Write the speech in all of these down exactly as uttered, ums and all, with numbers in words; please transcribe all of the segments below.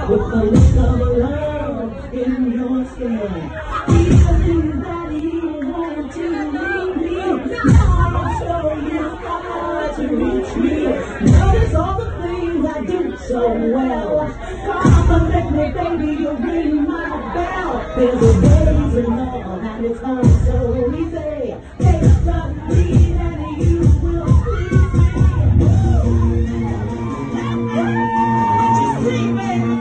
with the look of love in your skin. Even that you want to leave me, I'll show you how to reach me. Notice all the things I do so well. Compliment me, baby, you ring my bell. There's a way to love, and it's all so easy. Take the lead, and you will please me. Just sing, baby.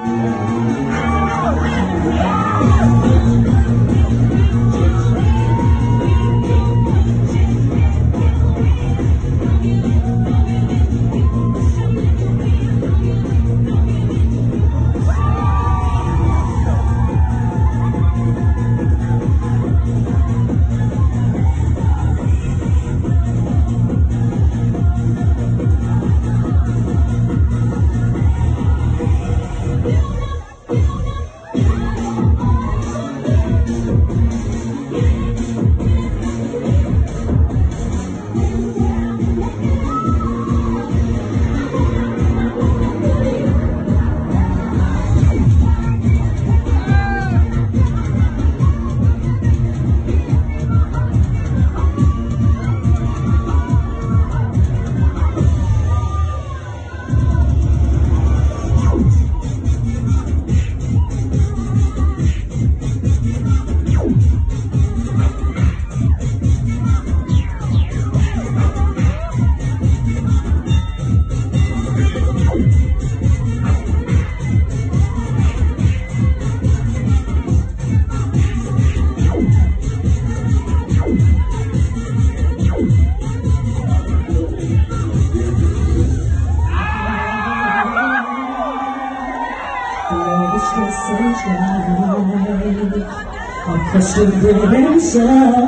A perseverance,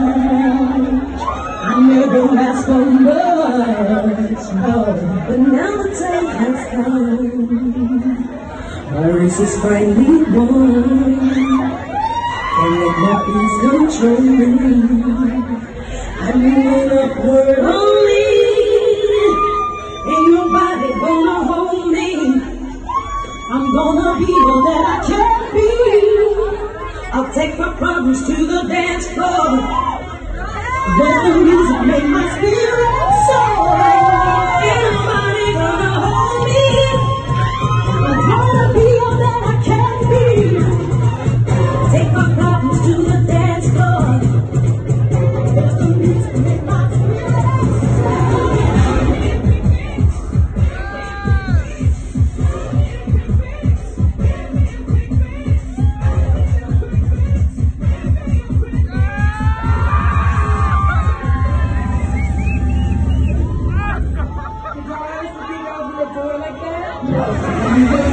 I never asked for much, no, but now the time has come. My race is finally won, and let nothing's control me. I'm moving upward only, ain't nobody gonna hold me. I'm gonna be all that I can be. I'll take my problems to the dance floor. Let the music make my spirit soar. Ain't nobody gonna hold me. I'm gonna be all that I can be. Take my problems to the dance floor. Let the music make my spirit soar. Like that? No.